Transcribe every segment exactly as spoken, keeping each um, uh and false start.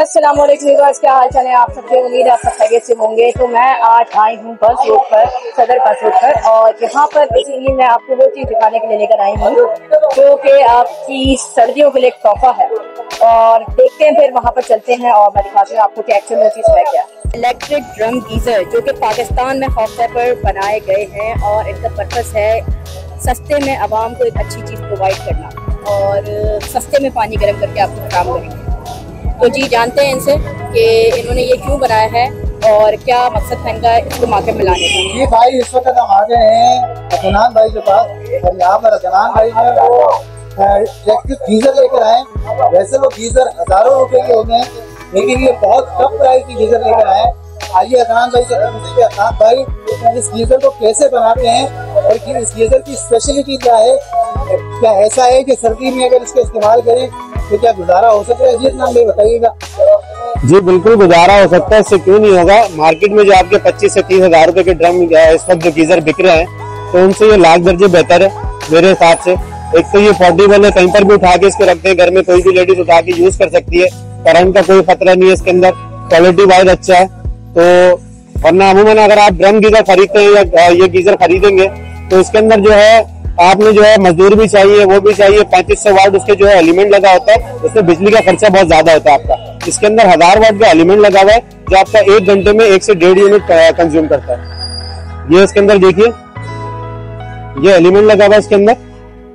अस्सलाम वालेकुम व्यूअर्स, क्या हाल चाल है आप सबके। उम्मीद है आप सब खैरियत से होंगे। तो मैं आज आई हूँ बस रोड पर, सदर बस रोड पर, और यहाँ पर बेसिकली मैं आपको वो चीज़ दिखाने के लिए लेकर आई हूँ जो कि आपकी सर्दियों के लिए एक तोहफा है। और देखते हैं, फिर वहाँ पर चलते हैं और मैं दिखाती हूँ आपको कि एक्चुअल में चीज़ है क्या। इलेक्ट्रिक ड्रम गीज़र जो कि पाकिस्तान में खासतौर पर बनाए गए हैं और इनका पर्पस है सस्ते में आवाम को एक अच्छी चीज़ प्रोवाइड करना और सस्ते में पानी गर्म करके आपको काम करेंगे। तो जी जानते हैं इनसे कि इन्होंने ये क्यों बनाया है और क्या मकसद है इनका इसको मार्केट में लाने का। ये भाई इस वक्त हम आ गए हैं अदनान भाई के पास, और यहाँ पर अदनान भाई जो है वो इलेक्ट्रिक गीजर लेकर आए। वैसे वो गीजर हजारों रुपए के होते हैं, लेकिन ये बहुत कम प्राइस की गीजर लेकर आए। आइए अदनान भाई से पूछते हैं, अदनान भाई इस गीजर को कैसे बनाते हैं और इस गीजर की स्पेशलिटी क्या है। क्या ऐसा है कि सर्दी में अगर इसका इस्तेमाल करें तो क्या गुजारा हो सकता है? जी अदनान भाई बताइएगा। जी बिल्कुल गुजारा हो सकता है, इससे क्यों नहीं होगा। मार्केट में जो आपके पच्चीस से तीस हजार रुपए के ड्रम इस वक्त जो गीजर बिक रहे हैं, तो उनसे ये लाख दर्जे बेहतर है मेरे हिसाब से। एक तो ये पोर्टेबल है, कहीं पर भी उठा के इसको रखते हैं, घर में कोई भी लेडीज उठा के यूज कर सकती है। करंट का कोई खतरा नहीं है इसके अंदर, क्वालिटी वाइज अच्छा है। तो वरना अमूमन अगर आप ड्रम गीजर खरीदते हैं या ये गीजर खरीदेंगे तो इसके अंदर जो है आपने जो है मजदूर भी चाहिए, वो भी चाहिए। पैंतीस सौ वाट उसके जो है एलिमेंट लगा होता है, उसमें बिजली का खर्चा बहुत ज्यादा होता है आपका। इसके अंदर हजार वाट का एलिमेंट लगा हुआ है जो आपका एक घंटे में एक से डेढ़ यूनिट कंज्यूम करता है। ये इसके अंदर देखिए, ये एलिमेंट लगा हुआ है इसके अंदर,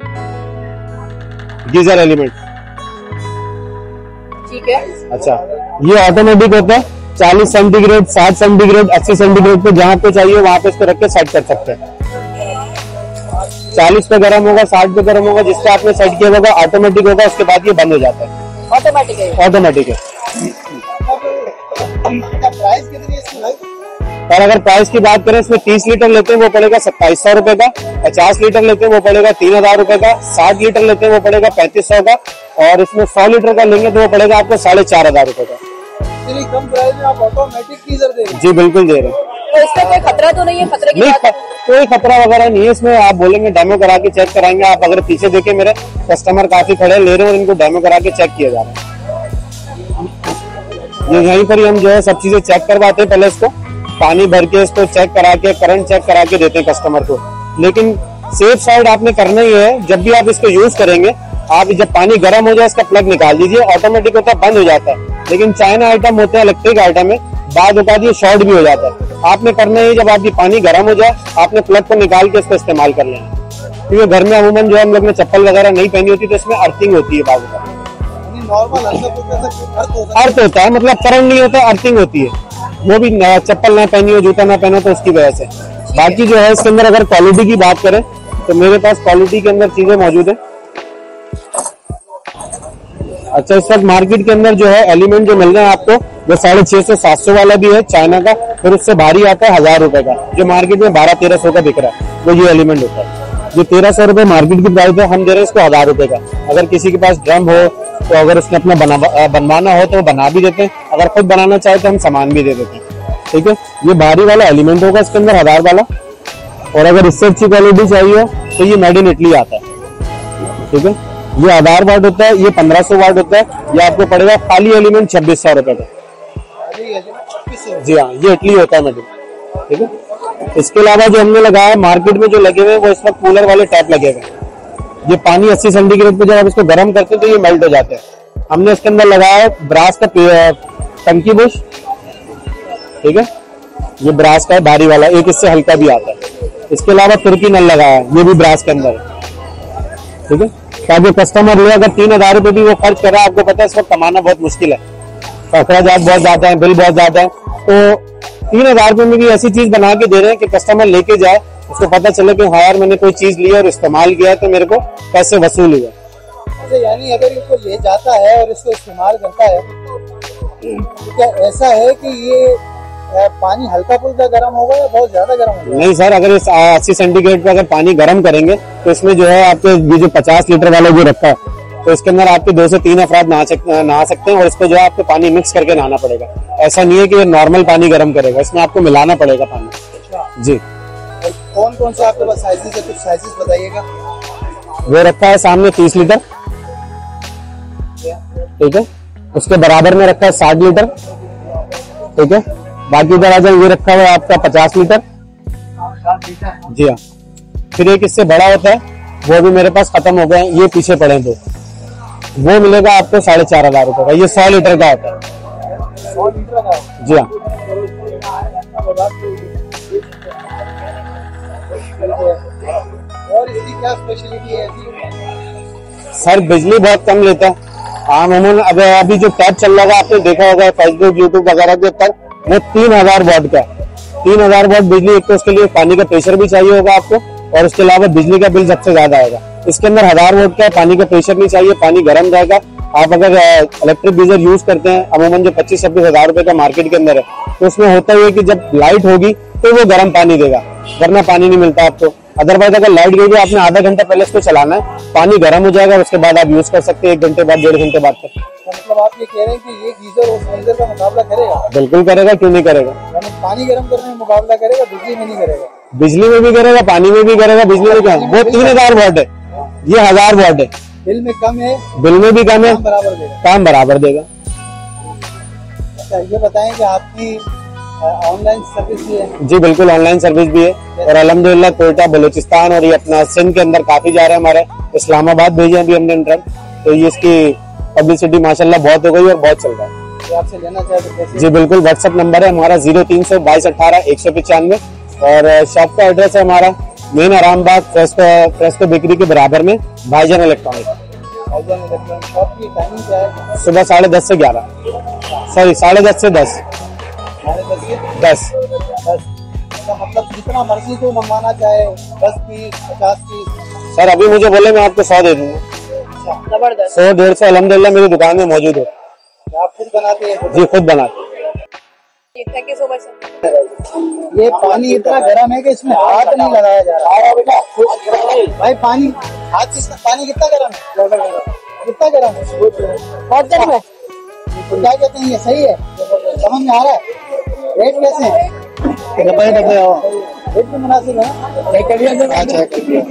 गीजर एलिमेंट। ठीक है, अच्छा, ये ऑटोमेटिक होता है। चालीस सेंटीग्रेड, साठ सेंटीग्रेड, अस्सी सेंटीग्रेड पे जहाँ पे चाहिए वहां पे इसको रख के सेट कर सकते हैं। चालीस पे गर्म होगा, साठ पे गर्म होगा, जिससे आपने सेट किया होगा ऑटोमेटिक होगा, उसके बाद ये बंद हो जाता है। ऑटोमेटिक है, ऑटोमेटिक है। प्राइस कितनी है इसकी भाई? और अगर प्राइस की बात करें, इसमें तीस लीटर लेते हैं वो पड़ेगा सत्ताईस सौ रुपए का, पचास लीटर लेते हैं वो पड़ेगा तीन हजार रुपए का, साठ लीटर लेते हैं वो पड़ेगा पैंतीस सौ का, और इसमें सौ लीटर का लेंगे तो वो पड़ेगा आपको साढ़े चार हजार रुपए का। इतनी कम प्राइस में आप ऑटोमेटिक गीजर दे रहे हैं? जी बिल्कुल दे रहे हैं। तो इसका कोई खतरा तो नहीं है? खतरे की नहीं, बात कोई खतरा वगैरह नहीं है इसमें। आप बोलेंगे डेमो करा के चेक कराएंगे। आप अगर पीछे देखें, मेरे कस्टमर काफी खड़े ले रहे हैं और इनको डेमो करा के चेक किया जा रहा है। ये यहीं पर ही हम जो है सब चीजें चेक करवाते हैं। पहले इसको पानी भर के इसको चेक करा के, करंट चेक करा के देते हैं कस्टमर को। लेकिन सेफ साइड आपने करना ही है। जब भी आप इसको यूज करेंगे, आप जब पानी गर्म हो जाए इसका प्लग निकाल दीजिए, ऑटोमेटिक होता है, बंद हो जाता है। लेकिन चाइना आइटम होते हैं, इलेक्ट्रिक आइटम में बाद होता है शॉर्ट भी हो जाता है। आपने करना है, जब आपकी पानी गर्म हो जाए आपने प्लग को निकाल के इसको इस्तेमाल कर लेना। क्योंकि घर में अमूमन जो हम लोग ने चप्पल वगैरह नहीं पहनी होती तो इसमें अर्थिंग होती है। बाद में नॉर्मल अर्थ होता है, मतलब करंट नहीं होता, अर्थिंग होती है। वो भी चप्पल ना पहनी हो, जूता ना पहनो तो उसकी वजह से। बाकी जो है इसके अंदर अगर क्वालिटी की बात करें तो मेरे पास क्वालिटी के अंदर चीजें मौजूद है। अच्छा, इस वक्त मार्केट के अंदर जो है एलिमेंट जो मिल रहे हैं आपको, वो साढ़े छह सौ सात सौ वाला भी है चाइना का, फिर उससे भारी आता है हजार रुपए का, जो मार्केट में बारह तेरह सौ का बिक रहा है, वो ये एलिमेंट होता है। जो तेरह सौ रुपए मार्केट की प्राइस है, हम दे रहे हैं इसको हजार रुपए का। अगर किसी के पास ड्रम हो तो अगर उसने अपना बना बनवाना हो तो वो बना भी देते हैं, अगर खुद बनाना चाहे तो हम सामान भी दे देते हैं। ठीक है, ये भारी वाला एलिमेंट होगा इसके अंदर हजार वाला। और अगर इससे अच्छी क्वालिटी चाहिए तो ये मेड इन इटली आता है। ठीक है, ये हजार वाट होता है, ये पंद्रह सौ वाट होता है। ये आपको पड़ेगा खाली एलिमेंट छब्बीस सौ रुपए का। जी हाँ, ये इटली होता है मेड इन। ठीक है, इसके अलावा जो हमने लगाया मार्केट में जो लगे हुए हैं वो इस वक्त कूलर वाले टैप लगे हुए हैं। ये पानी अस्सी सेंटीग्रेड पे जब आप इसको गर्म करते हैं तो ये मेल्ट हो जाते हैं। हमने इसके अंदर लगाया ब्रास का टंकी बुश। ठीक है, ये ब्रास का है भारी वाला, एक इससे हल्का भी आता है। इसके अलावा तुर्की नल लगाया है, ये भी ब्रास के अंदर है। ठीक है, ताकि कस्टमर ले अगर तीन हजार रुपए भी वो खर्च कर रहा है, आपको पता है इस वक्त कमाना बहुत मुश्किल है, अखराजात बहुत ज्यादा है, बिल बहुत ज्यादा है, तो तीन हजार रुपए में भी ऐसी चीज बना के दे रहे हैं कि कस्टमर लेके जाए, उसको पता चले कि हाँ यार मैंने कोई चीज ली और इस्तेमाल किया है तो मेरे को पैसे वसूल हुए। अच्छा, यानी अगर इसको ले जाता है और इसको इस्तेमाल करता है तो क्या ऐसा है कि ये पानी हल्का फुल्का गर्म होगा या बहुत ज्यादा गर्म होगा? नहीं सर, अगर इस अस्सी सेंटीग्रेड पे अगर पानी गर्म करेंगे तो इसमें जो है आपके ये जो पचास लीटर वाला जो रखा है, तो इसके अंदर आपके दो से तीन अफराद नहा सकते नहा सकते हैं। और इसको जो है आपको पानी मिक्स करके नहाना पड़ेगा। ऐसा नहीं है कि नॉर्मल पानी गर्म करेगा, इसमें आपको मिलाना पड़ेगा पानी। जी, कौन कौन से आपके पास साइजेस है, कुछ साइजेस बताइएगा। वो रखा है सामने तीस लीटर। ठीक है, उसके बराबर में रखा है साठ लीटर, ठीक है। बाकी इधर आ जाए, ये रखा हुआ है आपका पचास लीटर। जी हाँ। फिर एक इससे बड़ा होता है, वो अभी मेरे पास खत्म हो गए हैं, ये पीछे पड़े हैं दो, वो मिलेगा आपको साढ़े चार हजार रुपए का। ये सौ लीटर का होता है। सौ लीटर का? जी हाँ। और इसकी क्या स्पेशलिटी है सर? बिजली बहुत कम लेता है। आम अमूमन अब अभी जो टैब चल रहा है, आपने देखा होगा फेसबुक यूट्यूब वगैरह के ऊपर, वो तीन हजार वॉट का है। तीन हजार वॉट बिजली। एक तो उसके लिए पानी का प्रेशर भी चाहिए होगा आपको, और उसके अलावा बिजली का बिल सबसे ज्यादा आएगा। इसके अंदर हजार वोल्ट का है, पानी का प्रेशर नहीं चाहिए, पानी गर्म रहेगा। आप अगर इलेक्ट्रिक गीजर यूज करते हैं अमूमन जो पच्चीस छब्बीस हजार रुपए का मार्केट के अंदर है, तो उसमें होता ही है कि जब लाइट होगी तो वो गर्म पानी देगा, वरना पानी नहीं मिलता आपको। अदरवाइज अगर लाइट गई तो आपने आधा घंटा पहले इसको चलाना है, पानी गर्म हो जाएगा, उसके बाद आप यूज कर सकते हैं एक घंटे बाद, डेढ़ घंटे बाद तक। तो मतलब आप ये कह रहे हैं कि ये गीजर उस गीजर का मुकाबला करेगा? बिल्कुल करेगा, क्यों नहीं करेगा। यानी पानी गर्म करने में मुकाबला करेगा, बिजली में नहीं करेगा? बिजली में भी करेगा, पानी में भी करेगा। बिजली में क्या, वो तीन हजार वॉट है, ये हजार वॉट है। बिल में कम है, बिल में भी कम है, काम बराबर देगा। काम बराबर देगा। अच्छा, ये बताएं कि आपकी ऑनलाइन सर्विस भी है? जी बिल्कुल, ऑनलाइन सर्विस भी है। और अल्हम्दुलिल्लाह कोयटा, बलूचिस्तान और ये अपना सिंध के अंदर काफी जा रहे हैं हमारे। इस्लामाबाद भेजे अभी हमने ट्रक, तो ये इसकी पब्लिसिटी माशाल्लाह बहुत हो गई और बहुत चल रहा है। ये आपसे लेना चाहे तो कैसे? जी बिल्कुल, व्हाट्सएप नंबर है हमारा जीरो तीन सौ बाईस अठारह एक सौ पचानवे, और शॉप का एड्रेस है हमारा main Arambagh Fresco Fresco bakery के बराबर में, भाईजान इलेक्ट्रॉनिक। भाईजान इलेक्ट्रॉनिक शॉप की टाइमिंग क्या है? सुबह साढ़े दस से ग्यारह, सॉरी साढ़े दस से दस साढ़े दस से दस दस। इसका मतलब जितना मर्जी को मंगवाना चाहे, दस पीस पचास पीस? सर अभी मुझे बोले मैं आपको सौ दे दूंगा। जबरदस्त। सौ डेढ़ सौ अल्हम्दुलिल्लाह मेरी दुकान में मौजूद है। आप खुद बनाते हैं? जी खुद बनाते हैं। Thank you so much sir. ये पानी इतना गर्म है कि इसमें हाथ नहीं लगाया जा रहा बेटा। भाई पानी हाथ कितना, पानी कितना गर्म है? कितना गर्म है? बहुत गर्म है। तो क्या कहते हैं, ये सही है? समझ में आ रहा है? रेट कैसे है? डब्बे डब्बे रेट भी मुनासिब है। अच्छा,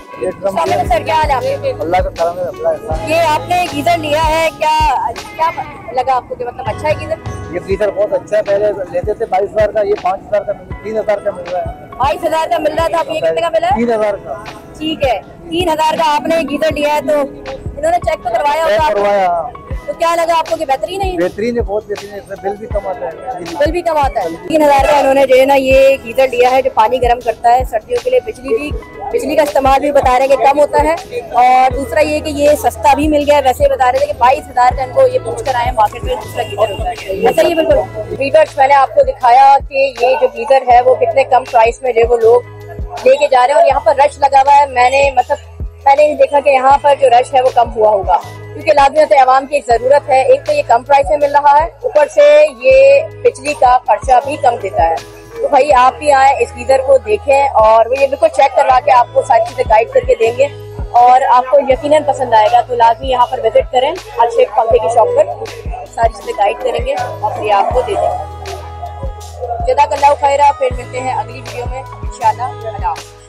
सर क्या हाल है आपके? अल्लाह का करम है, अल्लाह का एहसान। ये आपने गीजर लिया है, क्या क्या लगा आपको कि मतलब अच्छा है गीजर? ये गीजर बहुत अच्छा है। पहले लेते थे बाईस हजार का, ये पाँच हजार का, तीन हजार का मिल रहा है। बाईस हजार का मिल रहा था, अब ये कितने का मिला है? तीन हजार का। ठीक है, तीन हजार का आपने गीजर लिया है, तो इन्होंने चेक तो करवाया होगा आपको? करवाया। तो क्या लगा आपको कि बेहतरीन है? बेहतरीन है, बहुत बेहतरीन है। इसमें बिल भी कम आता है। बिल भी कम आता है। तीन हजार का इन्होंने जो है ना ये गीजर लिया है, जो पानी गर्म करता है सर्दियों के लिए। बिजली की बिजली का इस्तेमाल भी बता रहे हैं कि कम होता है, और दूसरा ये कि ये सस्ता भी मिल गया है। वैसे बता रहे थे कि बाईस हजार का इनको ये पूछ कर आए मार्केट में दूसरा गीजर होता है। ऐसा ही बिल्कुल वीवर्स, मैंने आपको दिखाया कि ये जो गीजर है वो कितने कम प्राइस में जो वो लोग लेके जा रहे हैं। और यहाँ पर रश लगा हुआ है, मैंने मतलब मैंने नहीं देखा कि यहाँ पर जो रश है वो कम हुआ होगा, क्योंकि लाजमत आवाम की एक जरूरत है। एक तो ये कम प्राइस में मिल रहा है, ऊपर से ये बिजली का खर्चा भी कम देता है। तो भाई आप भी आए, इस गीजर को देखें, और वो ये बिल्कुल चेक करवा के आपको सारी चीजें गाइड करके देंगे, और आपको यकीनन पसंद आएगा। तो लाजमी यहाँ पर विजिट करें, अच्छे पंखे की शॉप पर सारी चीजें गाइड करेंगे और फिर आपको दे देंगे। जज़ाकल्लाहु खैरा। फिर मिलते हैं अगली वीडियो में इंशाअल्लाह।